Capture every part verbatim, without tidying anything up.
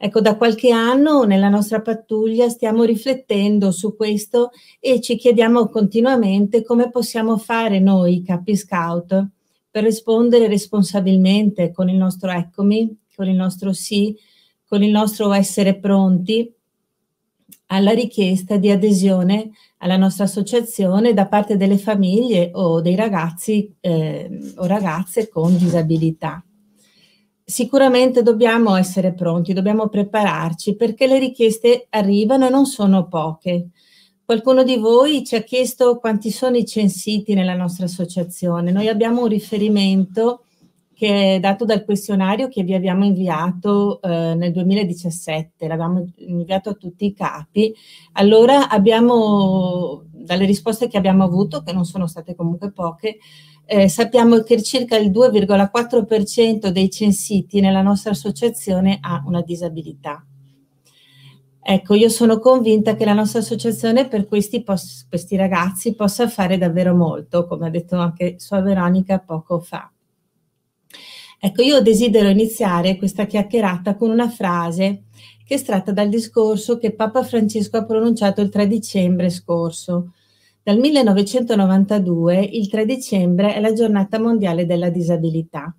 Ecco, da qualche anno nella nostra pattuglia stiamo riflettendo su questo e ci chiediamo continuamente come possiamo fare noi, capi scout, per rispondere responsabilmente con il nostro eccomi, con il nostro sì, con il nostro essere pronti alla richiesta di adesione alla nostra associazione da parte delle famiglie o dei ragazzi eh, o ragazze con disabilità. Sicuramente dobbiamo essere pronti, dobbiamo prepararci perché le richieste arrivano e non sono poche. Qualcuno di voi ci ha chiesto quanti sono i censiti nella nostra associazione. Noi abbiamo un riferimento che è dato dal questionario che vi abbiamo inviato eh, nel duemiladiciassette, l'abbiamo inviato a tutti i capi. Allora abbiamo, dalle risposte che abbiamo avuto, che non sono state comunque poche, eh, sappiamo che circa il due virgola quattro per cento dei censiti nella nostra associazione ha una disabilità. Ecco, io sono convinta che la nostra associazione per questi, questi ragazzi possa fare davvero molto, come ha detto anche Suor Veronica poco fa. Ecco, io desidero iniziare questa chiacchierata con una frase che è estratta dal discorso che Papa Francesco ha pronunciato il tre dicembre scorso. Dal millenovecentonovantadue il tre dicembre è la giornata mondiale della disabilità.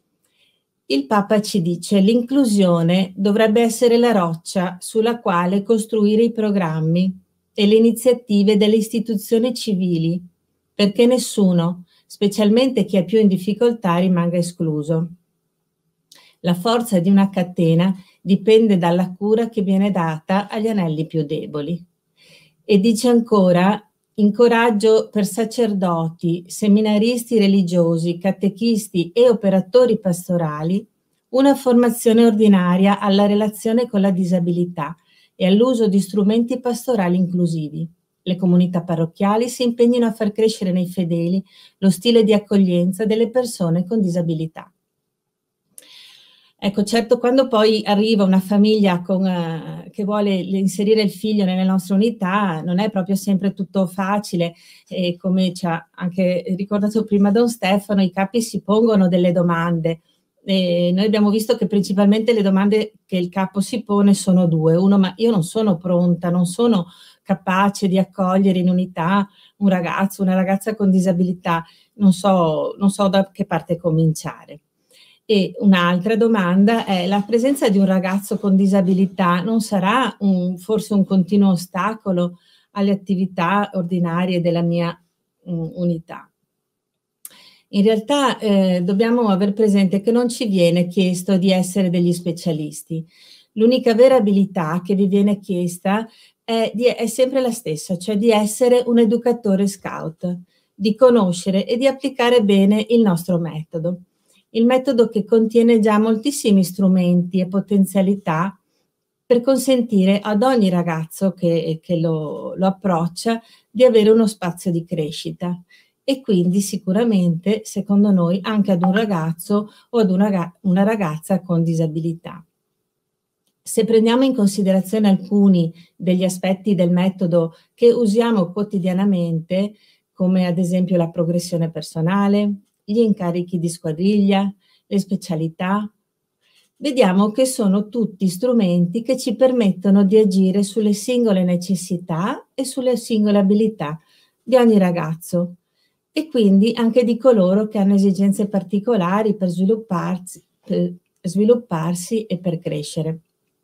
Il Papa ci dice: l'inclusione dovrebbe essere la roccia sulla quale costruire i programmi e le iniziative delle istituzioni civili, perché nessuno, specialmente chi è più in difficoltà, rimanga escluso. La forza di una catena dipende dalla cura che viene data agli anelli più deboli. E dice ancora: incoraggio per sacerdoti, seminaristi religiosi, catechisti e operatori pastorali una formazione ordinaria alla relazione con la disabilità e all'uso di strumenti pastorali inclusivi. Le comunità parrocchiali si impegnino a far crescere nei fedeli lo stile di accoglienza delle persone con disabilità. Ecco, certo, quando poi arriva una famiglia con, eh, che vuole inserire il figlio nelle nostre unità, non è proprio sempre tutto facile e come ci ha anche ricordato prima Don Stefano, i capi si pongono delle domande. E noi abbiamo visto che principalmente le domande che il capo si pone sono due. Uno, ma io non sono pronta, non sono capace di accogliere in unità un ragazzo, una ragazza con disabilità, non so, non so da che parte cominciare. E un'altra domanda è: la presenza di un ragazzo con disabilità non sarà un, forse un continuo ostacolo alle attività ordinarie della mia um, unità? In realtà eh, dobbiamo aver presente che non ci viene chiesto di essere degli specialisti. L'unica vera abilità che vi viene chiesta è, di, è sempre la stessa, cioè di essere un educatore scout, di conoscere e di applicare bene il nostro metodo. Il metodo che contiene già moltissimi strumenti e potenzialità per consentire ad ogni ragazzo che, che lo, lo approccia di avere uno spazio di crescita e quindi sicuramente, secondo noi, anche ad un ragazzo o ad una, una ragazza con disabilità. Se prendiamo in considerazione alcuni degli aspetti del metodo che usiamo quotidianamente, come ad esempio la progressione personale, gli incarichi di squadriglia, le specialità, vediamo che sono tutti strumenti che ci permettono di agire sulle singole necessità e sulle singole abilità di ogni ragazzo e quindi anche di coloro che hanno esigenze particolari per svilupparsi, per svilupparsi e per crescere.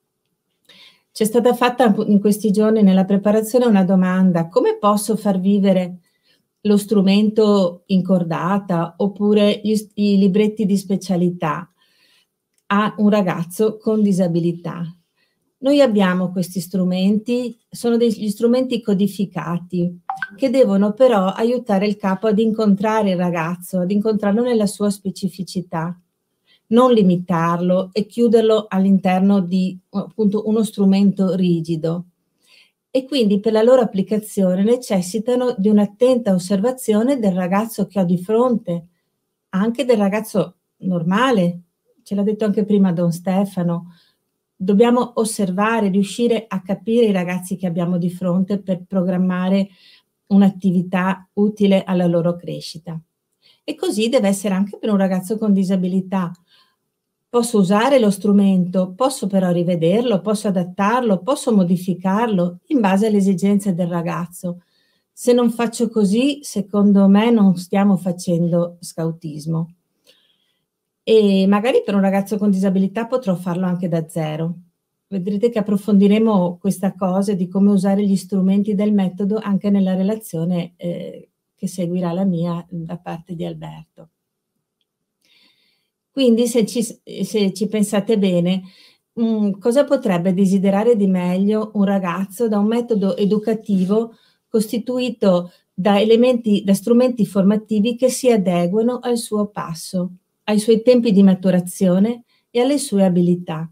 C'è stata fatta in questi giorni nella preparazione una domanda: come posso far vivere lo strumento in cordata oppure gli, i libretti di specialità a un ragazzo con disabilità? Noi abbiamo questi strumenti, sono degli strumenti codificati che devono però aiutare il capo ad incontrare il ragazzo, ad incontrarlo nella sua specificità, non limitarlo e chiuderlo all'interno di appunto uno strumento rigido. E quindi per la loro applicazione necessitano di un'attenta osservazione del ragazzo che ho di fronte, anche del ragazzo normale, ce l'ha detto anche prima Don Stefano. Dobbiamo osservare, riuscire a capire i ragazzi che abbiamo di fronte per programmare un'attività utile alla loro crescita. E così deve essere anche per un ragazzo con disabilità. Posso usare lo strumento, posso però rivederlo, posso adattarlo, posso modificarlo in base alle esigenze del ragazzo. Se non faccio così, secondo me non stiamo facendo scautismo. E magari per un ragazzo con disabilità potrò farlo anche da zero. Vedrete che approfondiremo questa cosa di come usare gli strumenti del metodo anche nella relazione eh, che seguirà la mia da parte di Alberto. Quindi se ci, se ci pensate bene, mh, cosa potrebbe desiderare di meglio un ragazzo da un metodo educativo costituito da elementi, da strumenti formativi che si adeguano al suo passo, ai suoi tempi di maturazione e alle sue abilità.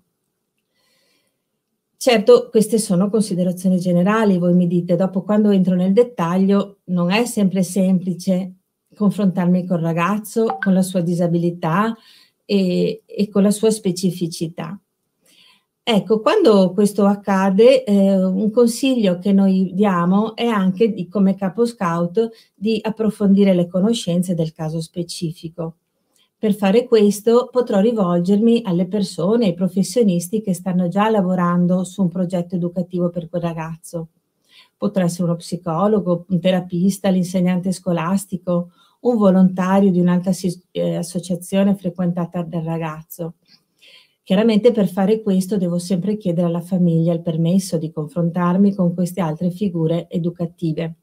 Certo, queste sono considerazioni generali, voi mi dite, dopo quando entro nel dettaglio non è sempre semplice confrontarmi col ragazzo, con la sua disabilità e, e con la sua specificità. Ecco, quando questo accade, eh, un consiglio che noi diamo è anche di, come capo scout, di approfondire le conoscenze del caso specifico. Per fare questo potrò rivolgermi alle persone, ai professionisti che stanno già lavorando su un progetto educativo per quel ragazzo. Potrà essere uno psicologo, un terapista, l'insegnante scolastico, un volontario di un'altra eh, associazione frequentata dal ragazzo. Chiaramente per fare questo devo sempre chiedere alla famiglia il permesso di confrontarmi con queste altre figure educative.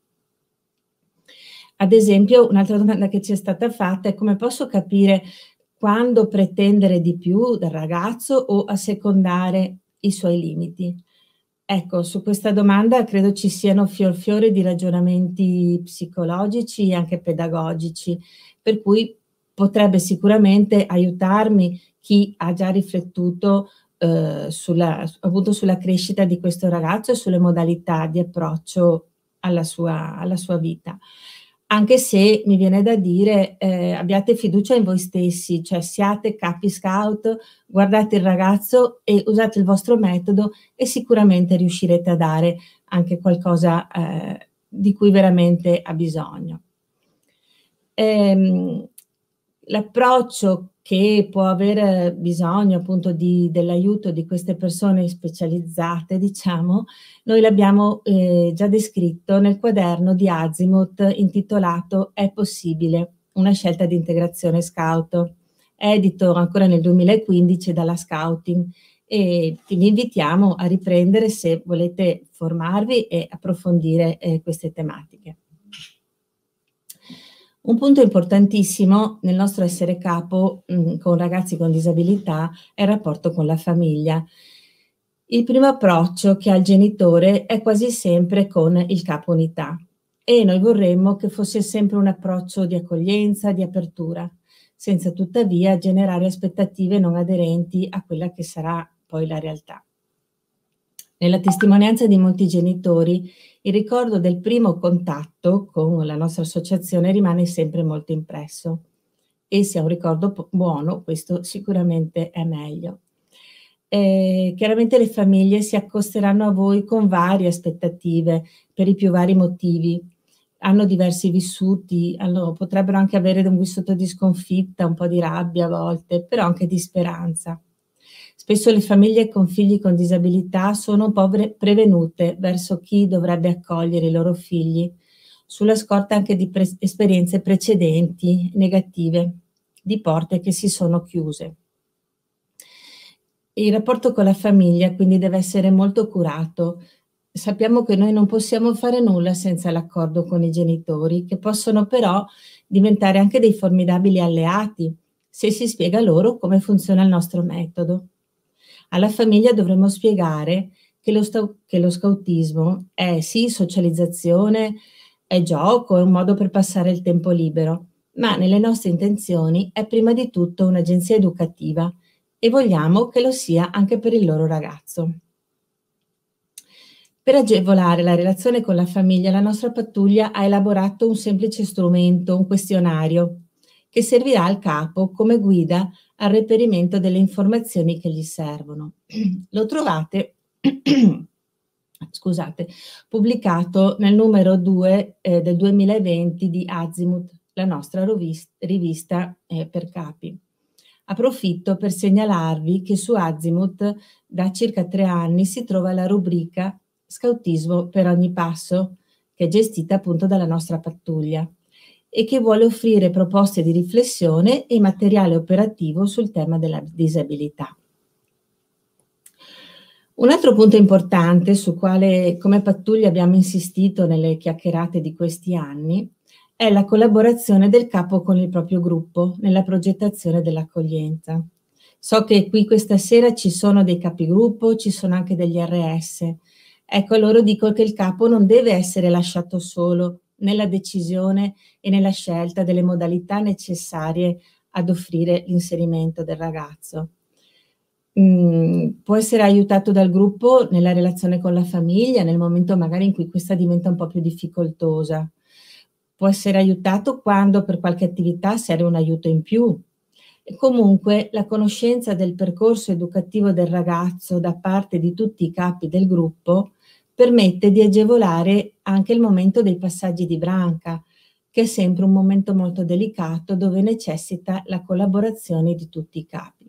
Ad esempio, un'altra domanda che ci è stata fatta è: come posso capire quando pretendere di più dal ragazzo o assecondare i suoi limiti? Ecco, su questa domanda credo ci siano fior fiore di ragionamenti psicologici e anche pedagogici, per cui potrebbe sicuramente aiutarmi chi ha già riflettuto eh, sulla, appunto sulla crescita di questo ragazzo e sulle modalità di approccio alla sua, alla sua vita. Anche se mi viene da dire, eh, abbiate fiducia in voi stessi, cioè siate capi scout, guardate il ragazzo e usate il vostro metodo e sicuramente riuscirete a dare anche qualcosa eh, di cui veramente ha bisogno. Ehm, l'approccio che può avere bisogno appunto di, dell'aiuto di queste persone specializzate, diciamo, noi l'abbiamo eh, già descritto nel quaderno di Azimuth intitolato È possibile, una scelta di integrazione scout, edito ancora nel duemilaquindici dalla Scouting, e vi invitiamo a riprendere se volete formarvi e approfondire eh, queste tematiche. Un punto importantissimo nel nostro essere capo mh, con ragazzi con disabilità è il rapporto con la famiglia. Il primo approccio che ha il genitore è quasi sempre con il capo unità e noi vorremmo che fosse sempre un approccio di accoglienza, di apertura, senza tuttavia generare aspettative non aderenti a quella che sarà poi la realtà. Nella testimonianza di molti genitori, il ricordo del primo contatto con la nostra associazione rimane sempre molto impresso e se è un ricordo buono, questo sicuramente è meglio. Eh, chiaramente le famiglie si accosteranno a voi con varie aspettative per i più vari motivi, hanno diversi vissuti, hanno, potrebbero anche avere un vissuto di sconfitta, un po' di rabbia a volte, però anche di speranza. Spesso le famiglie con figli con disabilità sono un po' prevenute verso chi dovrebbe accogliere i loro figli, sulla scorta anche di pre- esperienze precedenti negative, di porte che si sono chiuse. Il rapporto con la famiglia quindi deve essere molto curato. Sappiamo che noi non possiamo fare nulla senza l'accordo con i genitori, che possono però diventare anche dei formidabili alleati se si spiega loro come funziona il nostro metodo. Alla famiglia dovremmo spiegare che lo, che lo scautismo è sì socializzazione, è gioco, è un modo per passare il tempo libero, ma nelle nostre intenzioni è prima di tutto un'agenzia educativa e vogliamo che lo sia anche per il loro ragazzo. Per agevolare la relazione con la famiglia, la nostra pattuglia ha elaborato un semplice strumento, un questionario, che servirà al capo come guida al reperimento delle informazioni che gli servono. Lo trovate, scusate, pubblicato nel numero due eh, del duemilaventi di Azimuth, la nostra rivista, rivista eh, per capi. Approfitto per segnalarvi che su Azimuth da circa tre anni si trova la rubrica Scautismo per ogni passo, che è gestita appunto dalla nostra pattuglia e che vuole offrire proposte di riflessione e materiale operativo sul tema della disabilità. Un altro punto importante su quale come pattuglia abbiamo insistito nelle chiacchierate di questi anni è la collaborazione del capo con il proprio gruppo nella progettazione dell'accoglienza. So che qui questa sera ci sono dei capigruppo, ci sono anche degli R S. Ecco, a loro dico che il capo non deve essere lasciato solo nella decisione e nella scelta delle modalità necessarie ad offrire l'inserimento del ragazzo. Mm, può essere aiutato dal gruppo nella relazione con la famiglia, nel momento magari in cui questa diventa un po' più difficoltosa. Può essere aiutato quando per qualche attività serve un aiuto in più. E comunque la conoscenza del percorso educativo del ragazzo da parte di tutti i capi del gruppo permette di agevolare anche il momento dei passaggi di branca, che è sempre un momento molto delicato dove necessita la collaborazione di tutti i capi.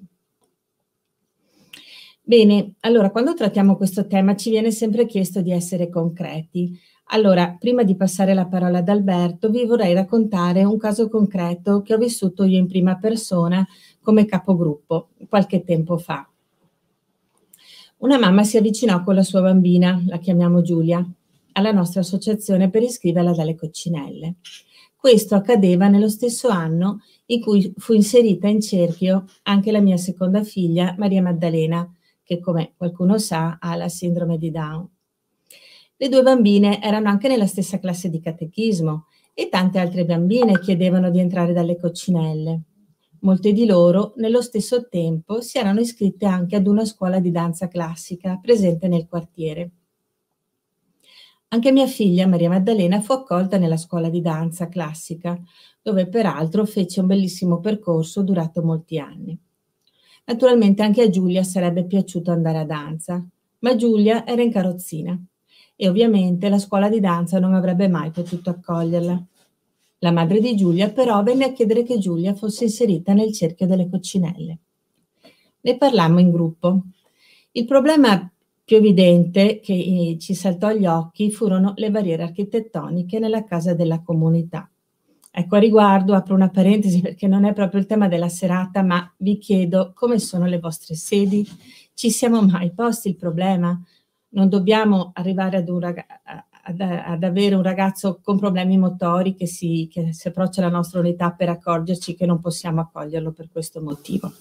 Bene, allora quando trattiamo questo tema ci viene sempre chiesto di essere concreti. Allora, prima di passare la parola ad Alberto, vi vorrei raccontare un caso concreto che ho vissuto io in prima persona come capogruppo qualche tempo fa. Una mamma si avvicinò con la sua bambina, la chiamiamo Giulia, alla nostra associazione per iscriverla dalle coccinelle. Questo accadeva nello stesso anno in cui fu inserita in cerchio anche la mia seconda figlia, Maria Maddalena, che come qualcuno sa ha la sindrome di Down. Le due bambine erano anche nella stessa classe di catechismo e tante altre bambine chiedevano di entrare dalle coccinelle. Molte di loro, nello stesso tempo, si erano iscritte anche ad una scuola di danza classica presente nel quartiere. Anche mia figlia, Maria Maddalena, fu accolta nella scuola di danza classica, dove peraltro fece un bellissimo percorso durato molti anni. Naturalmente anche a Giulia sarebbe piaciuto andare a danza, ma Giulia era in carrozzina e ovviamente la scuola di danza non avrebbe mai potuto accoglierla. La madre di Giulia però venne a chiedere che Giulia fosse inserita nel cerchio delle coccinelle. Ne parlammo in gruppo. Il problema più evidente che ci saltò agli occhi furono le barriere architettoniche nella casa della comunità. Ecco, a riguardo apro una parentesi perché non è proprio il tema della serata, ma vi chiedo come sono le vostre sedi? Ci siamo mai posti il problema? Non dobbiamo arrivare ad, un rag- ad, ad avere un ragazzo con problemi motori che si, che si approccia alla nostra unità per accorgerci che non possiamo accoglierlo per questo motivo.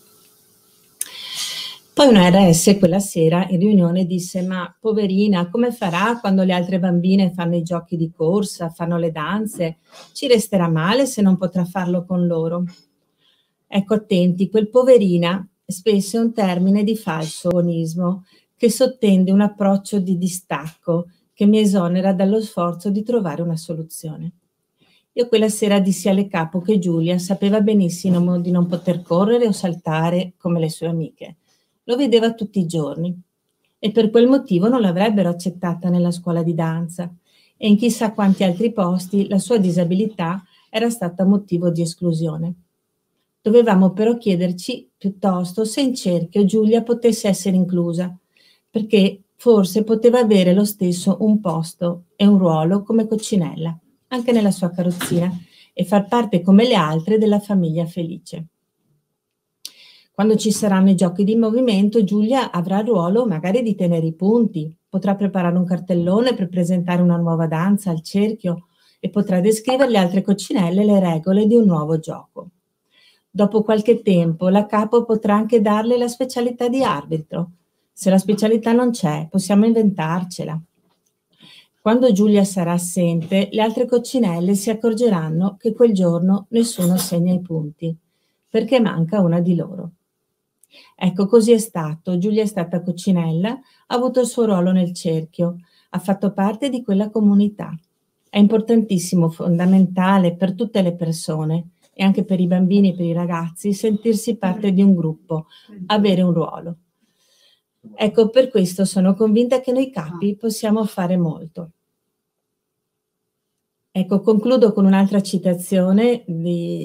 Poi una R S quella sera in riunione disse: ma poverina, come farà quando le altre bambine fanno i giochi di corsa, fanno le danze? Ci resterà male se non potrà farlo con loro. Ecco, attenti, quel poverina spesso è un termine di falso buonismo che sottende un approccio di distacco che mi esonera dallo sforzo di trovare una soluzione. Io quella sera dissi alle capo che Giulia sapeva benissimo di non poter correre o saltare come le sue amiche. Lo vedeva tutti i giorni e per quel motivo non l'avrebbero accettata nella scuola di danza e in chissà quanti altri posti la sua disabilità era stata motivo di esclusione. Dovevamo però chiederci piuttosto se in cerchio Giulia potesse essere inclusa, perché forse poteva avere lo stesso un posto e un ruolo come coccinella, anche nella sua carrozzina, e far parte come le altre della famiglia felice. Quando ci saranno i giochi di movimento, Giulia avrà il ruolo magari di tenere i punti, potrà preparare un cartellone per presentare una nuova danza al cerchio e potrà descrivere alle altre coccinelle le regole di un nuovo gioco. Dopo qualche tempo la capo potrà anche darle la specialità di arbitro. Se la specialità non c'è, possiamo inventarcela. Quando Giulia sarà assente, le altre coccinelle si accorgeranno che quel giorno nessuno segna i punti, perché manca una di loro. Ecco, così è stato. Giulia è stata coccinella, ha avuto il suo ruolo nel cerchio, ha fatto parte di quella comunità. È importantissimo, fondamentale per tutte le persone e anche per i bambini e per i ragazzi sentirsi parte di un gruppo, avere un ruolo. Ecco, per questo sono convinta che noi capi possiamo fare molto. Ecco, concludo con un'altra citazione di,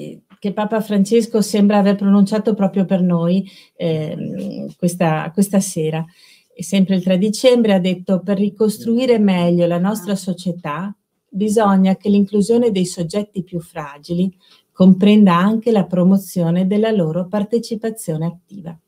che Papa Francesco sembra aver pronunciato proprio per noi eh, questa, questa sera. E sempre il tre dicembre ha detto: per ricostruire meglio la nostra società bisogna che l'inclusione dei soggetti più fragili comprenda anche la promozione della loro partecipazione attiva.